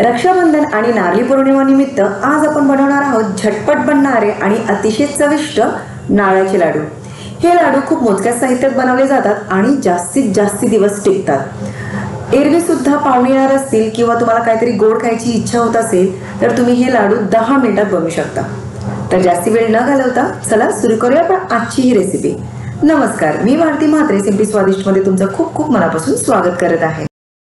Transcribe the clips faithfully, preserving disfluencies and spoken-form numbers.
रक्षाबंधन आणि नारळी पौर्णिमा निमित्त आज आपण बनवणार आहोत झटपट बनणारे आणि अतिशय चविष्ट नारळाचे लाडू। हे लाडू खूप मोजक्या साहित्यात बनवले जातात आणि जास्तीत जास्त दिवस टिकतात। एरवी सुद्धा पाहुणे येणार असतील किंवा तुम्हाला काहीतरी गोड खायची इच्छा होत असेल तर तुम्ही हे लाडू दहा मिनिटात बनवू शकता। तर जास्ती वेळ न घालवता चला सुरू करूया आपण आजची ही रेसिपी। नमस्कार, मी भारती म्हात्रे सिंपली स्वादिष्ट मध्ये तुमचं खूप खूप मनापासून स्वागत करत आहे।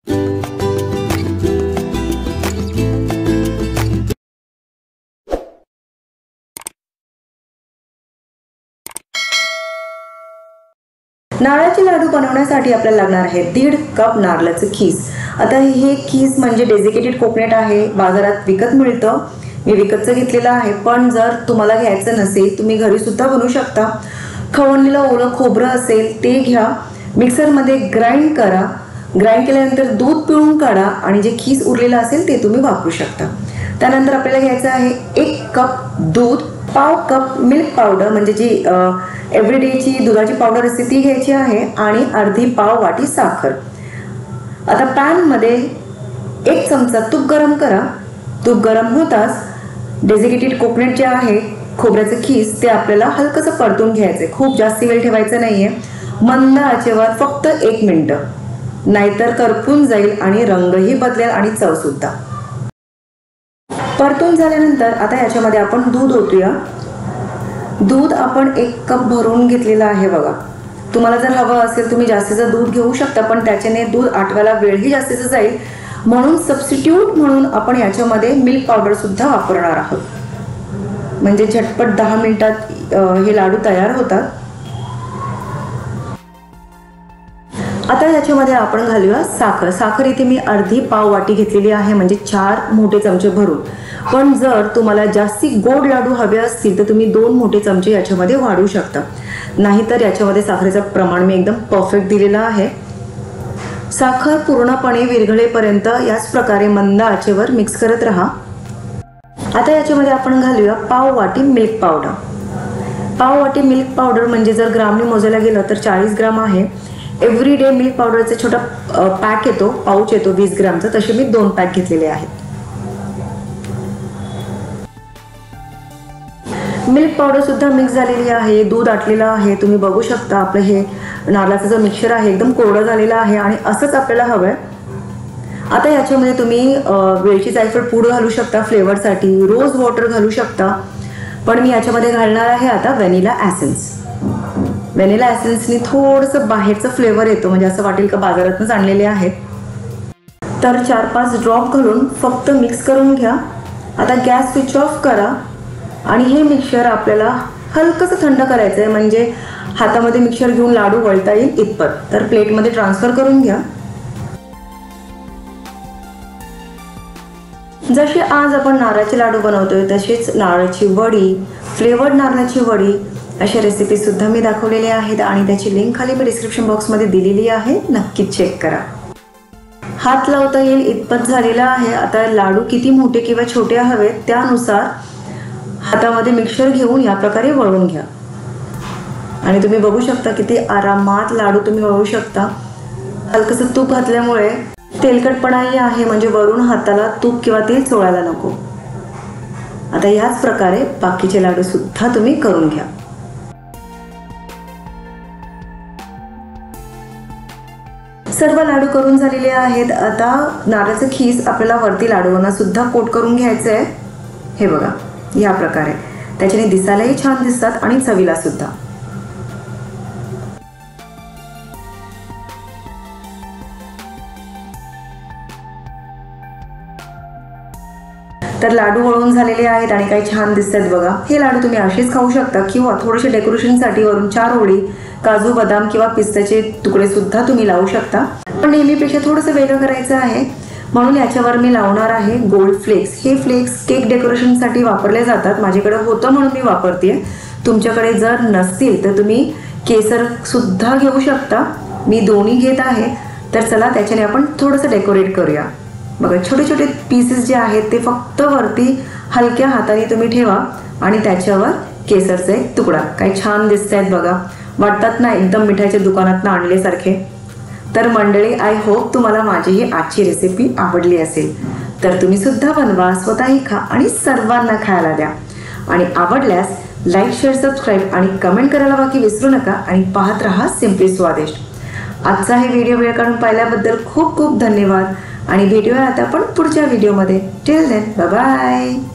नारळाचे लाडू बनवण्यासाठी आपल्याला लागणार आहे दीड कप नारळाचं खीस। आता हे खीस म्हणजे डेझिकेटेड कोकोनट आहे, बाजारात विकत मिळतं। मी विकतचं घेतलेलं आहे, पण जर तुम्हाला घ्यायचं नसेल तुम्ही घरी सुद्धा बनवू शकता। खवणलेलं ओलं खोबरं असेल ते घ्या, मिक्सर मध्ये ग्राइंड करा। ग्राइंड केल्यानंतर दूध पिळून काढा आणि जे खीस उरलेलं असेल ते तुम्ही वापरू शकता। त्यानंतर आपल्याला घ्यायचं आहे एक कप दूध, पाव कप मिल्क पावडर म्हणजे जी एव्हरीडेची दुधाची पावडर असते ती घ्यायची आहे आणि अर्धी पाव वाटी साखर। आता पॅन मध्ये एक चमचा तूप गरम करा। तूप गरम होताच डेझिकेटेड कोकोनट जे आहे, खोबऱ्याचं खीस, ते आपल्याला हलकसं परतून घ्यायचे। खूप जास्त वेळ ठेवायचं नाहीये, मंद आचेवर फक्त एक मिनिट, नाहीतर करपून जाईल आणि रंगही बदलेल आणि चव सुद्धा। परतून झाल्यानंतर आता याच्यामध्ये आपण दूध ओतूया। दूध आपण एक कप भरून घेतलेलं आहे बघा। तुम्हाला जर हवं असेल तुम्ही जास्तीचं दूध घेऊ शकता, पण त्याच्याने दूध आटवायला वेळही जास्तीचं जाईल, म्हणून सबस्टिट्यूट म्हणून आपण याच्यामध्ये मिल्क पावडर सुद्धा वापरणार आहोत। म्हणजे झटपट दहा मिनिटात हे लाडू तयार होतात। आता याच्यामध्ये आपण घालूया साखर। साखर इथे मी अर्धी पाव वाटी घेतलेली आहे, म्हणजे चार मोठे चमचे भरून। पण जर तुम्हाला जास्ती गोड लाडू हवे असतील तर तुम्ही दोन मोठे चमचे याच्यामध्ये वाढवू शकता, नाहीतर याच्यामध्ये साखरेचं प्रमाण मी एकदम परफेक्ट दिलेलं आहे। साखर पूर्णपणे विरघळेपर्यंत याच प्रकारे मंद आचेवर मिक्स करत राहा। आता याच्यामध्ये आपण घालूया पाव वाटी मिल्क पावडर। पाव वाटी मिल्क पावडर म्हणजे जर ग्रामने मोजायला गेलं तर चाळीस ग्राम आहे। एव्हरी डे मिल्क पावडरचा छोटा पॅक येतो, पाऊच येतो वीस ग्रामचा, तसे मी दोन पॅक घेतलेले आहेत। मिल्क पावडर सुद्धा मिक्स झालेली आहे, दूध आटलेलं आहे, तुम्ही बघू शकता। आपलं हे नारळाचं जो मिक्सचर आहे एकदम कोरडं झालेलं आहे आणि असंच आपल्याला हवंय। आता याच्यामध्ये तुम्ही वेलची जायफळ पूड घालू शकता फ्लेवरसाठी, रोज वॉटर घालू शकता, पण मी याच्यामध्ये घालणार आहे आता व्हॅनिला एसेन्स। व्हॅनिला एसेन्सनी थोडंसं बाहेरचं फ्लेवर येतो, म्हणजे असं वाटेल का बाजारातूनच आणलेले आहेत। तर चार पाच ड्रॉप घालून फक्त मिक्स करून घ्या। आता गॅस स्विच ऑफ करा आणि हे मिक्सचर आपल्याला हलकंसं थंड करायचं आहे, म्हणजे हातामध्ये मिक्सचर घेऊन लाडू वळता येईल इतपत। तर प्लेटमध्ये ट्रान्सफर करून घ्या। जसे आज आपण नारळाचे लाडू बनवतोय तसेच नारळाची वडी, फ्लेवर्ड नारळाची वडी, अशा रेसिपी सुद्धा मी दाखवलेल्या आहेत आणि त्याची लिंक खाली मी डिस्क्रिप्शन बॉक्समध्ये दिलेली आहे, नक्कीच चेक करा। हात लावता येईल इतपत झालेला आहे। आता लाडू किती मोठे किंवा छोटे हवेत त्यानुसार हातामध्ये मिक्सचर घेऊन या प्रकारे वळवून घ्या आणि तुम्ही बघू शकता किती आरामात लाडू तुम्ही वळवू शकता। हलकसं तूप घातल्यामुळे तेलकटपणाही आहे, म्हणजे वरून हाताला तूप किंवा तेल चोळायला नको। आता याच प्रकारे बाकीचे लाडू सुद्धा तुम्ही करून घ्या। सर्व लाडू करून झालेले आहेत। आता नारळाचं खीस आपल्याला वरती लाडूंना सुद्धा कोट करून घ्यायचं आहे। हे बघा या प्रकारे, त्याच्याने दिसायलाही छान दिसतात आणि चवीला सुद्धा। तर लाडू वळून झालेले आहेत आणि काही छान दिसतात बघा। हे लाडू तुम्ही असेच खाऊ शकता किंवा थोडेसे डेकोरेशनसाठी वरून चार ओळी काजू, बदाम किंवा पिस्त्याचे तुकडे सुद्धा तुम्ही लावू शकता, पण नेहमीपेक्षा थोडंसं वेगळं करायचं आहे म्हणून याच्यावर मी लावणार आहे गोल्ड फ्लेक्स। हे फ्लेक्स केक डेकोरेशनसाठी वापरले जातात, माझ्याकडे होतं म्हणून मी वापरते। तुमच्याकडे जर नसतील तर तुम्ही केसर सुद्धा घेऊ शकता, मी दोन्ही घेत आहे। तर चला त्याच्याने आपण थोडंसं डेकोरेट करूया। बघा छोटे छोटे पीसेस जे आहेत ते फक्त वरती हलक्या हाताने तुम्ही ठेवा आणि त्याच्यावर केसरचा एक तुकडा। काही छान दिसतायत बघा, वाटतात ना एकदम मिठाईच्या दुकानातून आणल्यासारखे। तर मंडळी, आय होप तुम्हाला माझी ही आजची रेसिपी आवडली असेल। तर तुम्ही सुद्धा बनवा, स्वतःही खा आणि सर्वांना खायला द्या. आणि आवडल्यास लाईक, शेअर, सबस्क्राईब आणि कमेंट करायला बाकी विसरू नका. आणि पाहत रहा सिम्पली स्वादिष्ट. आजचा हे व्हिडिओ वेळ काढून पाहिल्याबद्दल खूप खूप धन्यवाद आणि भेटूया आता आपण पुढच्या व्हिडिओमध्ये. Till then, bye bye.